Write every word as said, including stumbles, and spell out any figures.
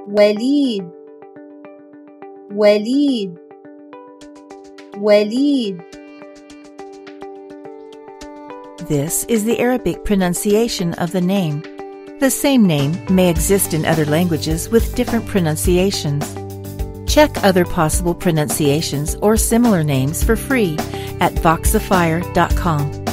وليد وليد وليد. This is the Arabic pronunciation of the name. The same name may exist in other languages with different pronunciations. Check other possible pronunciations or similar names for free at voxifier dot com.